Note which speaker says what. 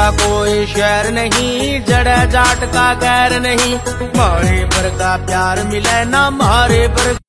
Speaker 1: का कोई शहर नहीं, जड़ा जाट का गैर नहीं, मारे पर का प्यार मिले ना मारे पर।